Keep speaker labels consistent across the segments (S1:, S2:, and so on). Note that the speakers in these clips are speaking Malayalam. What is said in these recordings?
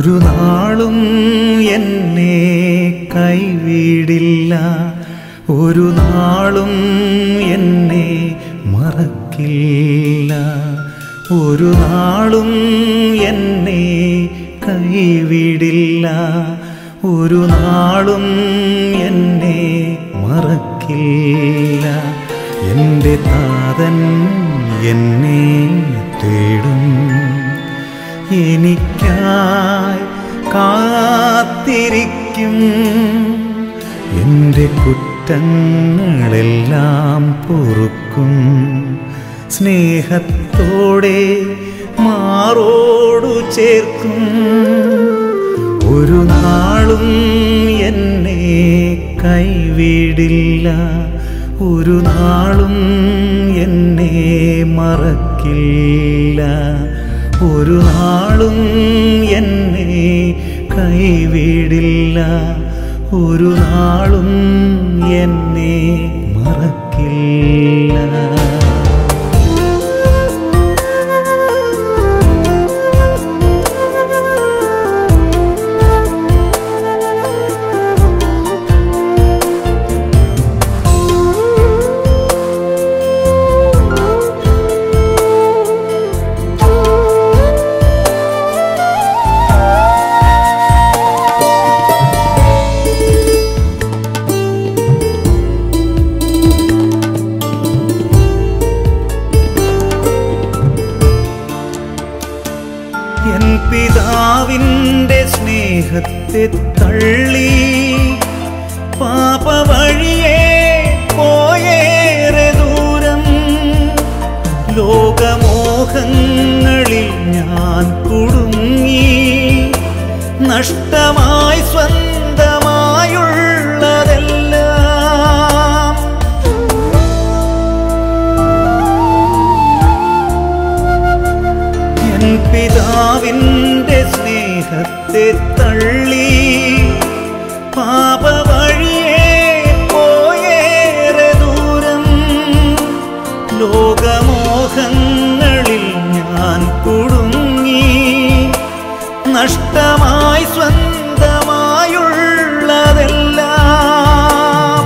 S1: ഒരു നാളും എന്നെ കൈവിടില്ല, ഒരു നാളും എന്നെ മറക്കില്ല, ഒരു നാളും എന്നെ കൈവിടില്ല, ഒരു നാളും എന്നെ മറക്കില്ല. എൻ്റെ താതൻ എന്നെ തേടും, എനിക്കായി കാത്തിരിക്കും, എൻ്റെ കുറ്റങ്ങളെല്ലാം പൊറുക്കും, സ്നേഹത്തോടെ മാറോടു ചേർക്കും. ഒരു നാളും എന്നെ കൈവിടില്ല, ഒരു നാളും എന്നെ മറക്കില്ല, ഒരു നാളും എന്നെ കൈവിടില്ല, ഒരു നാളും എന്നെ മറക്കില്ല. എൻ പിതാവിൻ്റെ സ്നേഹത്തെ തള്ളി പാപവഴിയെ പോയേറെ ദൂരം, ലോകമോഹങ്ങളിൽ ഞാൻ കുടുങ്ങി, നഷ്ടമായി സ്വന്തമായുള്ളതെല്ലാം. എൻ പിതാവിൻ്റെ സ്നേഹത്തെ തള്ളി പാപവഴിയെ പോയേറെ ദൂരം, ലോകമോഹങ്ങളിൽ ഞാൻ കുടുങ്ങി, നഷ്ടമായി സ്വന്തമായുള്ളതെല്ലാം.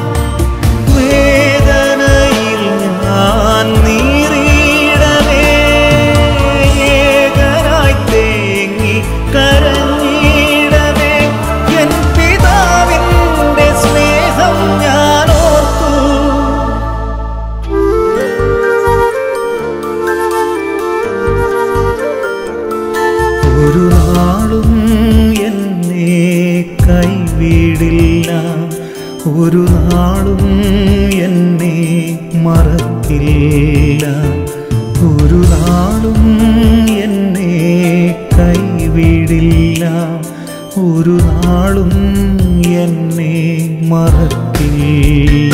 S1: വേദനയിൽ ഞാൻ നീറിയിടവേ, ഏകനായി തേങ്ങി കരഞ്ഞിടവേ, എൻ പിതാവിൻ്റെ സ്നേഹം ഞാൻ ഓർത്തു. ഒരു നാളും എന്നെ കൈവിടില്ല, ഒരു നാളും എന്നെ മറക്കില്ല, ഒരു നാളും എന്നെ കൈവിടില്ല, ഒരു നാളും എന്നെ മറക്കില്ല.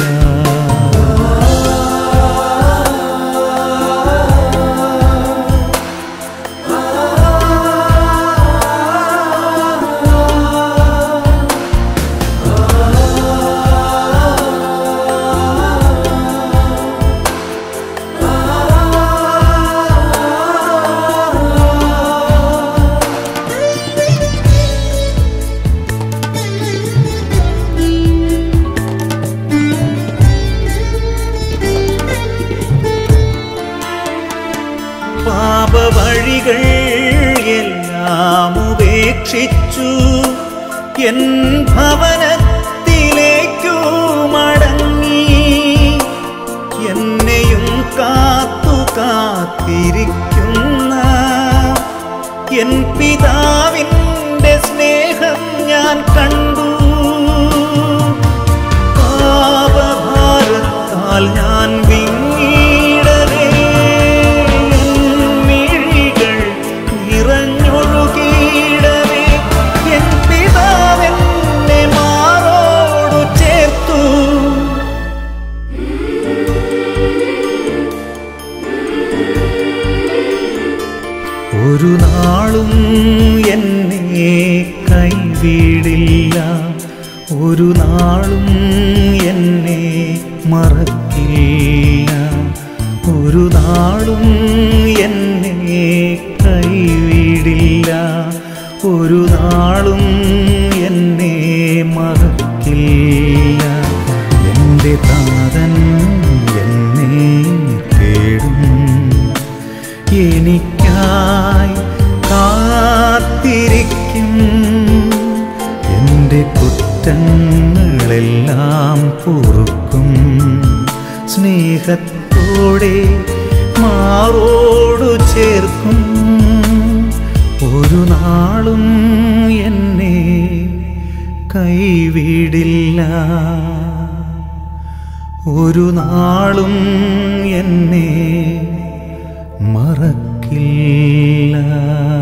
S1: പാപവഴികൾ എല്ലാം ഉപേക്ഷിച്ചു എൻ ഭവനത്തിലേക്കു മടങ്ങി, എന്നെയും കാത്തു കാത്തിരിക്കുന്ന എൻ പിതാവിൻ്റെ സ്നേഹം ഞാൻ കണ്ടു. പാപഭാരത്താൽ ഞാൻ വിങ്ങിടവേ, മിഴികൾ നിറഞ്ഞൊഴുകിയിടവേ, എൻ പിതാവെന്നെ മാറോടു ചേർത്തു. ഒരു നാളും എന്നെ കൈവിടില്ല, ഒരു നാളും എന്നെ മറക്കില്ല, ഒരു നാളും എന്നെ കൈവിടില്ല, ഒരു നാളും എന്നെ മറക്കില്ല. എൻ്റെ താതൻ എന്നെ തേടും, എനിക്കായി കാത്തിരിക്കും. എൻ്റെ കുറ്റങ്ങളെല്ലാം പൊറുക്കും, സ്നേഹത്തോടെ മാറോടു ചേർക്കും. ഒരു നാളും എന്നെ കൈവിടില്ല, ഒരു നാളും എന്നെ മറക്കില്ല.